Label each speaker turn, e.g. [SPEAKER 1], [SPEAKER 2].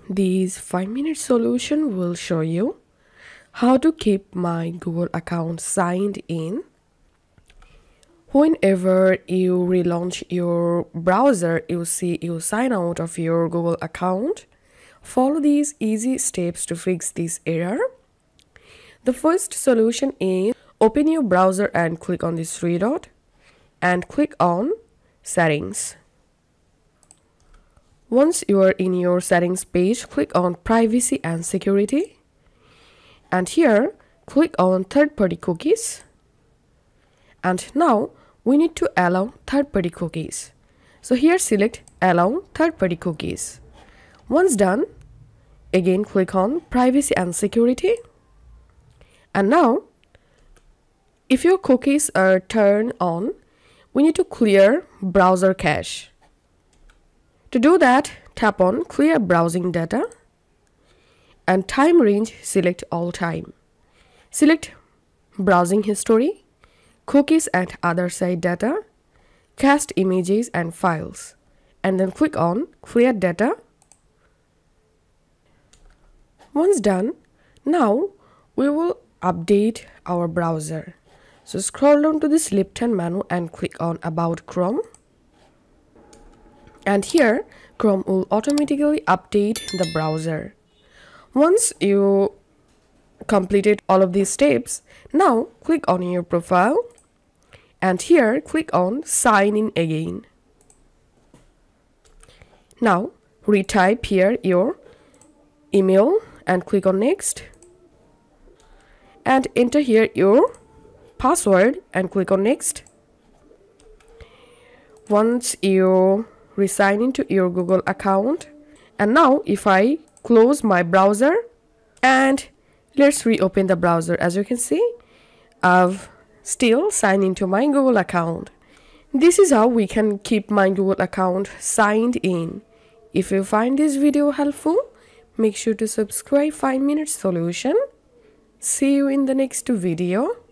[SPEAKER 1] This 5-minute solution will show you how to keep my Google account signed in. Whenever you relaunch your browser, you see you sign out of your Google account. Follow these easy steps to fix this error. The first solution is open your browser and click on this three dot and click on Settings. Once you are in your settings page, click on Privacy and Security. And here, click on third-party cookies. And now, we need to allow third-party cookies. So here select Allow third-party cookies. Once done, again click on Privacy and Security. And now, if your cookies are turned on, we need to clear browser cache. To do that, tap on Clear Browsing Data and time range, select All Time. Select Browsing History, Cookies and Other Site Data, Cached Images and Files, and then click on Clear Data. Once done, now we will update our browser. So scroll down to this left-hand menu and click on About Chrome. And here, Chrome will automatically update the browser. Once you completed all of these steps, now click on your profile and here click on Sign In Again. Now retype here your email and click on Next and enter here your password and click on Next. Once you resign into your Google account, and now if I close my browser and let's reopen the browser, as you can see I've still signed into my Google account. This is how we can keep my Google account signed in. If you find this video helpful, make sure to subscribe 5 Minute Solution. See you in the next video.